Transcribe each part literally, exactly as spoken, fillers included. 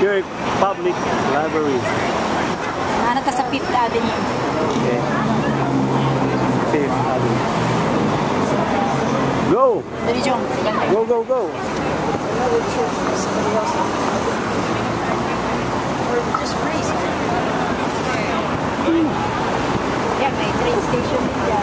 York Public Library. Ano ka sa Fifth Avenue? Okay. Fifth Avenue. Go! Dali, Jong. Go, go, go! Or just freeze. Yeah, may train station din dyan.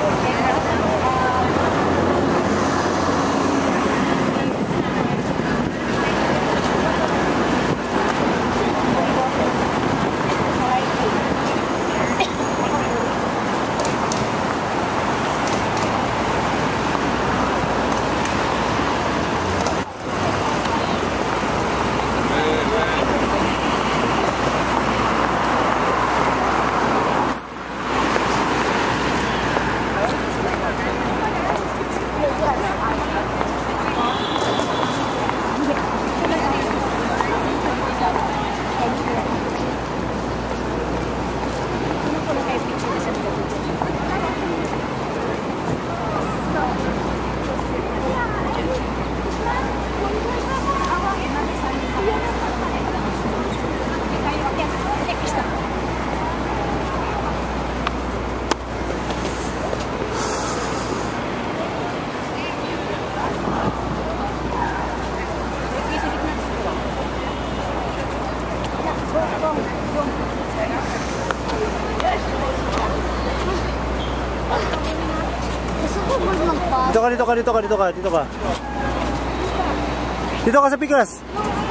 Dito ka, dito ka, dito ka, dito ka, dito ka. Dito ka sa Pikas.